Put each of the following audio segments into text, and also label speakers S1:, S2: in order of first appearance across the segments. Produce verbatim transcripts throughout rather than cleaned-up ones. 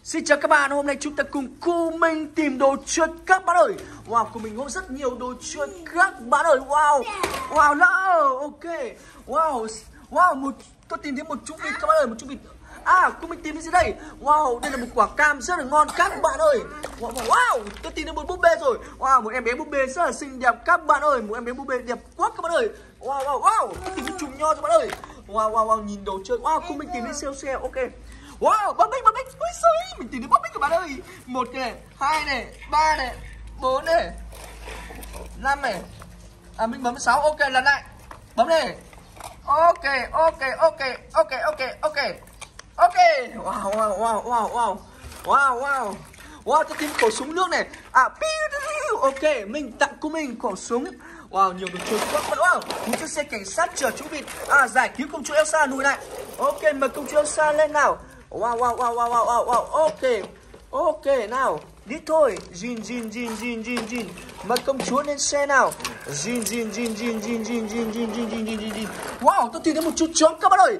S1: Xin chào các bạn, hôm nay chúng ta cùng cô Minh tìm đồ trượt các bạn ơi. Wow, cô Minh có rất nhiều đồ trượt các bạn ơi. Wow, wow, no, ok. Wow, wow, một, tôi tìm thấy một chú vịt các bạn ơi, một chú vịt. À, cô Minh tìm thấy gì đây? Wow, đây là một quả cam rất là ngon các bạn ơi. Wow, wow, wow, tôi tìm thấy một búp bê rồi. Wow, một em bé búp bê rất là xinh đẹp các bạn ơi. Một em bé búp bê đẹp quá các bạn ơi. Wow, wow, wow, tôi tìm thấy chùm nho các bạn ơi. Wow, wow, wow, nhìn đồ chơi. Wow, cô Minh tìm thấy siêu xe, ok. Wow, bắp bích, bắp bích, ôi xơi, mình tìm được bắp bích các bạn ơi. Một này, hai này, ba này, bốn này, năm này. À, mình bấm sáu, ok, lần lại. Bấm này. Ok, ok, ok, ok, ok, ok. Ok, wow, wow, wow, wow, wow. Wow, wow. Wow, tôi tìm khẩu súng nước này. À, piu, ok, mình tặng cô mình khẩu súng. Wow, nhiều đồ chơi quá. Wow, một chiếc xe cảnh sát chở chú vịt. À, giải cứu công chúa Elsa lùi lại. Ok, mời công chúa Elsa lên nào. Wow, wow, wow, wow, wow, wow, wow, ok. Ok, nào, đi thôi. Jin, Jin, Jin, Jin, Jin, Jin. Mời công chúa lên xe nào. Jin, Jin, Jin, Jin, Jin, Jin, Jin, Jin, Jin, Jin, Jin, Jin. Wow, tôi tìm thấy một chú chó các bạn ơi.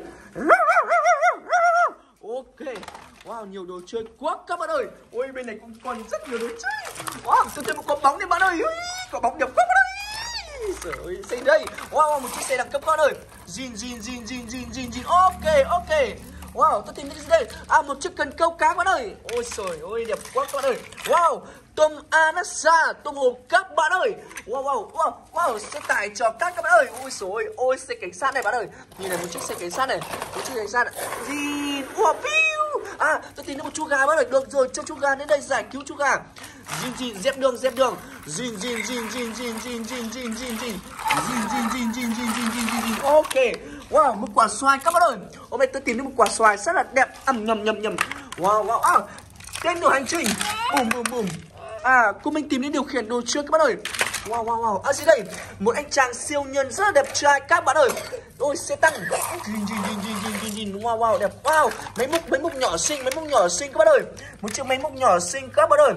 S1: Ok. Wow, nhiều đồ chơi quá các bạn ơi. Ôi, bên này cũng còn rất nhiều đồ chơi. Wow, tôi thấy một quả bóng này bạn ơi. Ui, quả bóng đẹp quá bạn ơi. Trời ơi, xe đây. Wow, một chiếc xe đẳng cấp con ơi. Jin, Jin, Jin, Jin, Jin, Jin, Jin. Ok, ok. Wow, tôi tìm thấy gì đây? À, một chiếc cần câu cá các bạn ơi. Ôi trời ơi, đẹp quá các bạn ơi. Wow, tôm Anasa, tôm hùm các bạn ơi. Wow, wow, wow, wow, xe tải chở cát các bạn ơi. Ôi trời ơi, ôi xe cảnh sát này bạn ơi. Nhìn này, một chiếc xe cảnh sát này, một chiếc cảnh sát này. Gì? Wow, piu. À, tôi tìm thấy một chú gà bạn ơi. Được rồi, cho chú gà đến đây giải cứu chú gà. Jin, Jin, dẹp đường, dẹp đường. Jin, Jin, Jin, Jin, Jin, Jin, Jin, Jin, Jin, Jin. Jin, Jin, Jin, Jin, Jin, Jin, Jin, Jin. Ok. Wow, một quả xoài các bạn ơi. Hôm nay tôi tìm thấy một quả xoài rất là đẹp. Ẩm nhầm nhầm nhầm. Wow, wow, à, tên điều hành trình. Bùm, bùm, bùm. À, cô Minh tìm đến điều khiển đồ chơi các bạn ơi. Wow, wow, wow. À, gì đây? Một anh chàng siêu nhân rất là đẹp trai các bạn ơi. Ôi, xe tăng. Jin, Jin, Jin, Jin, Jin, Jin. Wow, wow, đẹp. Wow, máy múc, máy múc nhỏ xinh, máy múc nhỏ xinh các bạn ơi. Một chiếc máy múc nhỏ xinh các bạn ơi.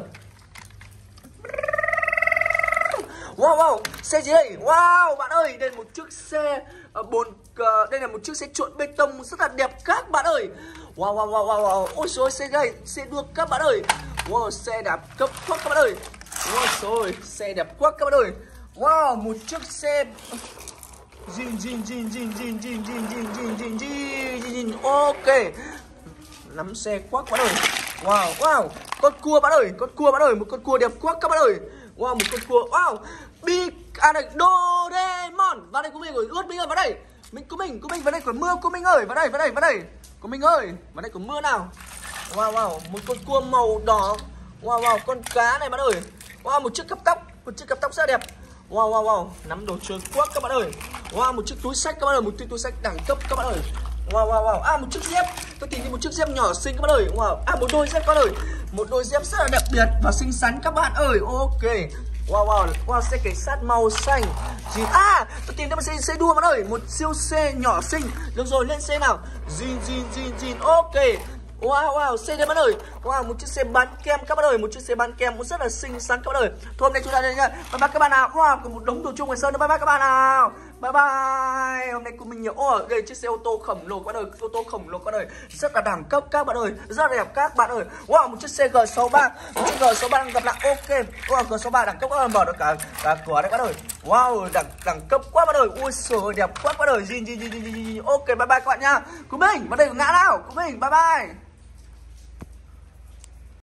S1: Wow, wow, xe gì đây? Wow, bạn ơi, đây là một chiếc xe uh, bồn uh, đây là một chiếc xe trộn bê tông rất là đẹp các bạn ơi. Wow, wow, wow, wow, wow. Ôi trời ơi, xe đây, xe đua các bạn ơi. Wow, xe đạp cấp quá các bạn ơi. Wow, trời ơi, xe đẹp quá các bạn ơi. Wow, một chiếc xe Jin, Jin, Jin, Jin, Jin, Jin, Jin, Jin, Jin, Jin, Jin, Jin. Ok. Lắm xe quá các bạn ơi. Wow, wow, con cua bạn ơi, con cua bạn ơi, một con cua đẹp quá các bạn ơi. Wow, một con cua. Wow, bi à này, Doraemon. Vào đây của mình rồi, ướt mình ơi, vào đây. Mình của mình, của mình vào đây có mưa của mình ơi, vào đây, vào đây, vào đây. Của mình ơi, vào đây có mưa nào. Wow, wow, một con cua màu đỏ. Wow, wow, con cá này bạn ơi. Wow, một chiếc cặp tóc, một chiếc cặp tóc rất đẹp. Wow, wow, wow, nắm đồ chơi quá các bạn ơi. Wow, một chiếc túi xách các bạn ơi, một chiếc túi xách đẳng cấp các bạn ơi. Wow, wow, wow, à, một chiếc dép. Tôi tìm thấy một chiếc dép nhỏ xinh các bạn ơi. Wow, à, một đôi dép các bạn ơi. Một đôi dép rất là đặc biệt và xinh xắn các bạn ơi. Ok. Wow, wow, wow, xe cảnh sát màu xanh. Gì? À, tôi tìm thấy một xe, xe đua bạn ơi. Một siêu xe nhỏ xinh. Được rồi, lên xe nào. Jin, Jin, Jin, Jin. Ok. Wow, wow, xe đây bạn ơi. Wow, một chiếc xe bán kem các bạn ơi. Một chiếc xe bán kem cũng rất là xinh xắn các bạn ơi. Thôi hôm nay chúng ta đây nha. Bye bye các bạn nào. Wow, còn một đống đồ chung ngoài sân nữa. Bye bye các bạn nào. Bye bye. Hôm nay cùng mình nhiều. Ồ, oh, đây chiếc xe ô tô khổng lồ các bạn ơi. Ô tô khổng lồ các bạn ơi. Rất là đẳng cấp các bạn ơi. Rất là đẹp các bạn ơi. Wow, một chiếc xe G sáu ba. Một chiếc G sáu ba đang gặp lại. Ok. Wow, G sáu ba đẳng cấp các bạn, mở được cả cả cửa đấy các bạn ơi. Wow, đẳng đẳng cấp quá bạn ơi. Ui trời, đẹp quá các bạn ơi. Jin, Jin, Jin, Jin, Jin. Ok, bye bye các bạn nha. Của mình, vào đây ngã nào. Của mình, bye bye.